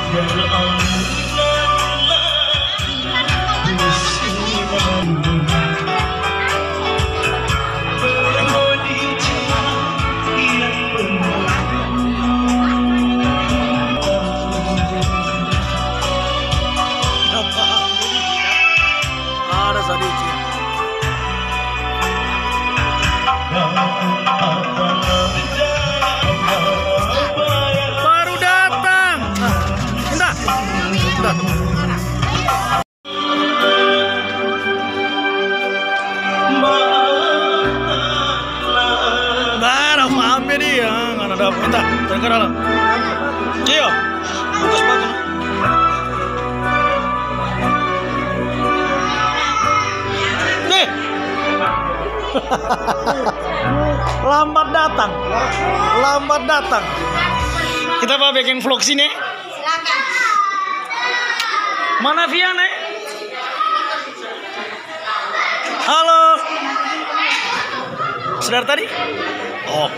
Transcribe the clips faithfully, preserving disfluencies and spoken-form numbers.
Baru datang. Entah. Entah. Baru maaf ya dia, nggak ada apa. Entah. Tengah dalam. Cio, buka sepatu. Nih. Lambat datang, lambat datang. Kita mau bikin vlog sini. Silakan. Mana Viana? Halo. Sudah tadi? Oh.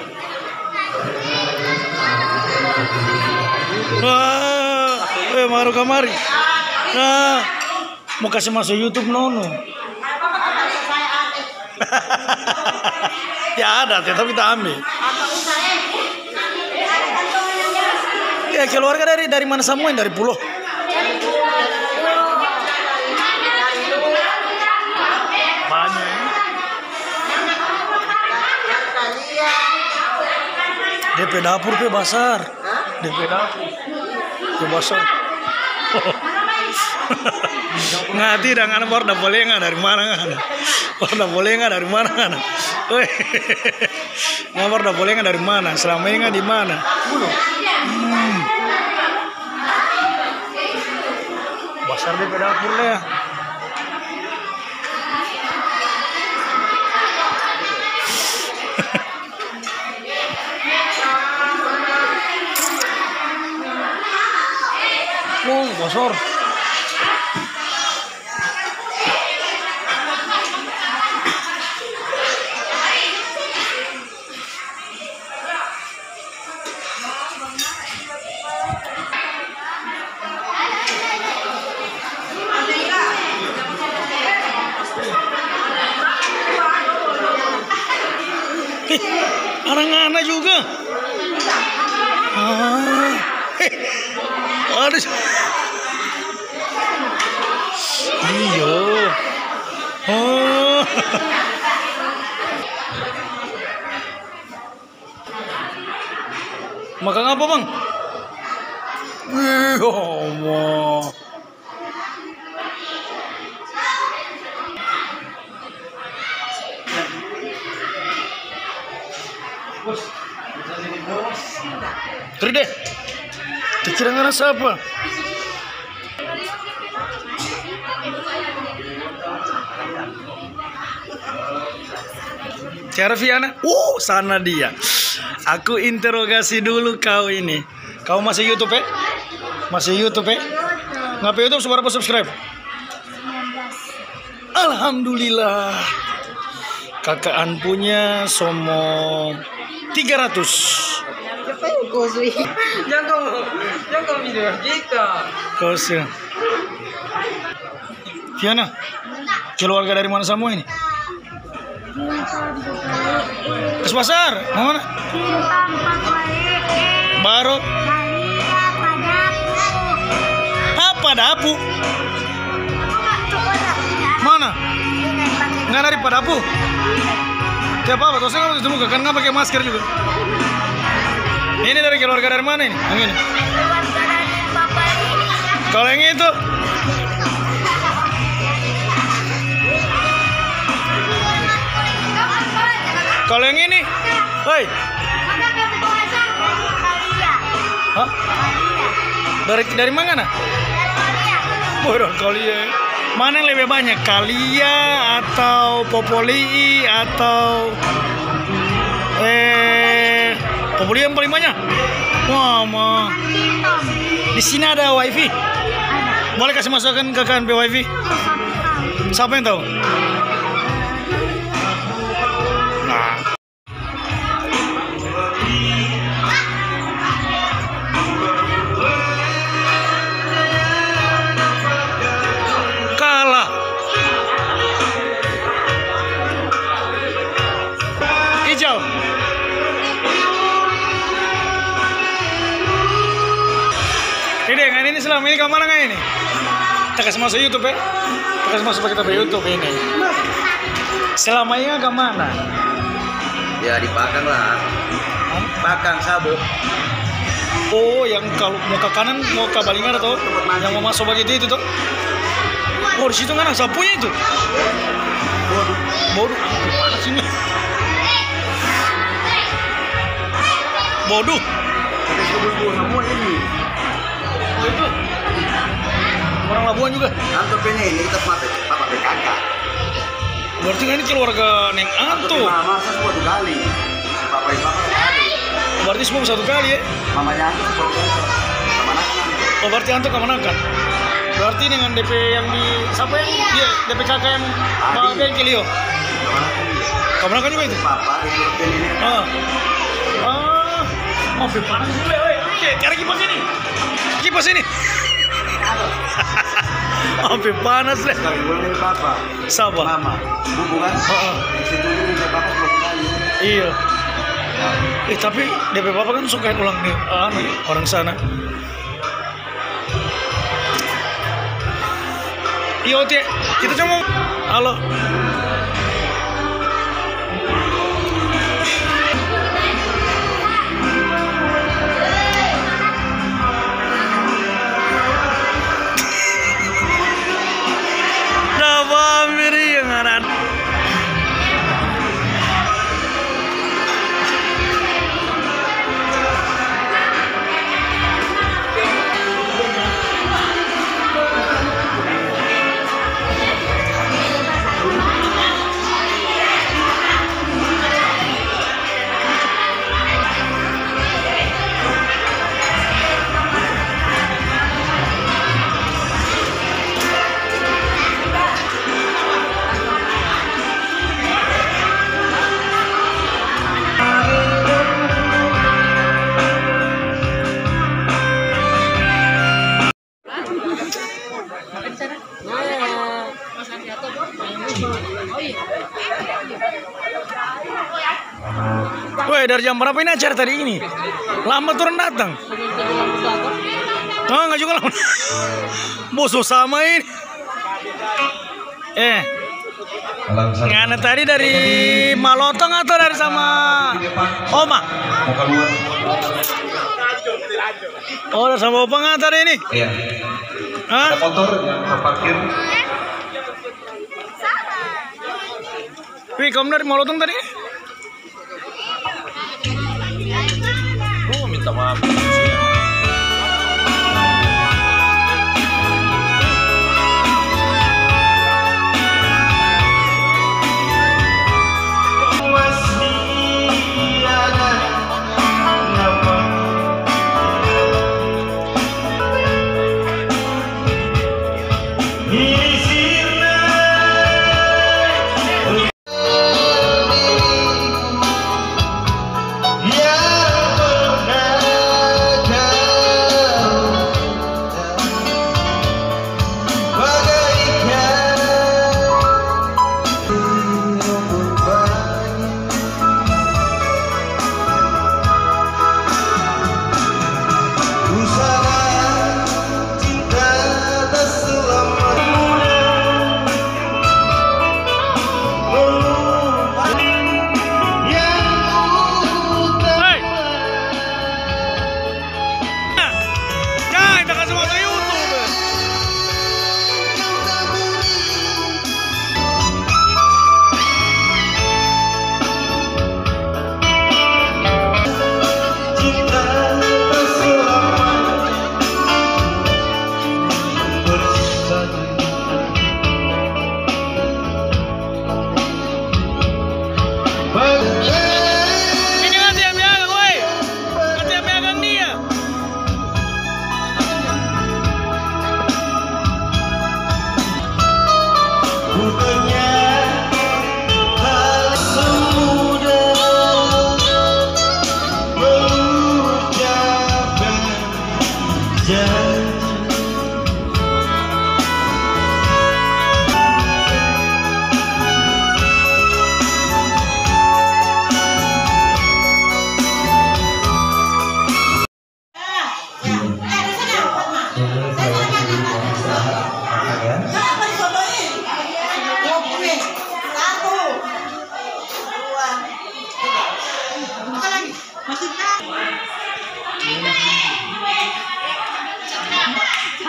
Wah, eh baru kemari. Nah, mau kasih masuk YouTube nono. Ya ada, tetap kita ambil. Ya keluarga dari dari mana semua? Dari pulau. Banyak. D P dapur pe besar. D P dapur. Pe besar. Ngati dengan bor dah boleh nggak dari mana nggak? Bor dah boleh nggak dari mana nggak? Woi, ngabor dah boleh nggak dari mana? Selama ini nggak di mana? Hmm. Besar di dapur ya. Oh, besar. Anak-anak juga. Ah, hei, aduh. Iyo. Oh. Makan apa bang? Ih, Allah. Terus deh, kira nggak siapa? Cara Viana? Uh, sana dia. Aku interogasi dulu kau ini. Kau masih YouTube ya? Masih YouTube ya? Ngapa YouTube seberapa subscribe? Alhamdulillah. Kakaan punya somo tiga ratus. Jangan kamu, jangan kamu video kita. Kosnya. Viana, keluarga dari mana semua ini? Kes pasar, mau mana? Baru. Apa dapu? Mana? Nggak dari padapu. Siapa apa? Terus kamu ketemu kan nggak pakai masker juga? Ini dari keluarga dari mana ini? Yang ini? Kalau yang itu? Kalau yang ini? Hei. Hah? Dari dari mana? Bodoh Kalia. Mana yang lebih banyak? Kalia atau Popoli atau eh Popoli yang paling banyak? Wah, ma. Di sini ada wifi. Boleh kasih masukkan ke K N P wifi? Siapa yang tahu? Nah. Ini dengan ini selama ini kemana nggak ini? Kita kasih masuk YouTube ya. Kita kasih masuk kita ke YouTube ini. Selama ini kemana? Ya di Pakang lah. Pakang Sabo. Oh, yang kalau mau ke kanan mau ke Balingar atau yang mau masuk begitu itu tuh? Oh, di situ kan ada sapunya itu. Bodoh. Mana sini? Bodoh. Tapi sebelum semua ini. Oh, itu. Orang Labuan juga. Anto ini ini kita pakai papa P K K. Berarti kan ini keluarga Neng Anto. Mama saya semua dua kali. Papa ibu papa kali. Berarti semua satu kali ya? Mamanya Anto semua kali. Sama anak. Oh, berarti Anto kemanakan? Berarti dengan D P yang di siapa yang dia D P kakak yang Pak Bengkel yo. Kemanakan juga itu? Papa itu ini. Ah. Ah. Oh, panas juga, weh. Oke, cari kipas ini. Kipas ini. Sampai panas deh. Sekali bulan ini papa. Sabar. Mama. Bubu kan? Heeh. Di situ juga papa dua kali. Iya. Eh tapi D P papa kan suka ulang nih anu, orang sana. Iya, Oke. Kita cuma halo. Woi, dari jam berapa ini acara tadi ini? Lama turun datang. Oh, enggak juga lama. Boso sama ini. Eh. Ngana tadi dari Malotong atau dari sama Oma? Oh, dari sama Oma nggak tadi ini? Iya. Hah? Ada motor yang terparkir. Wih, kamu dari Malotong tadi? Oh, minta maaf.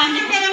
Lanjutnya yang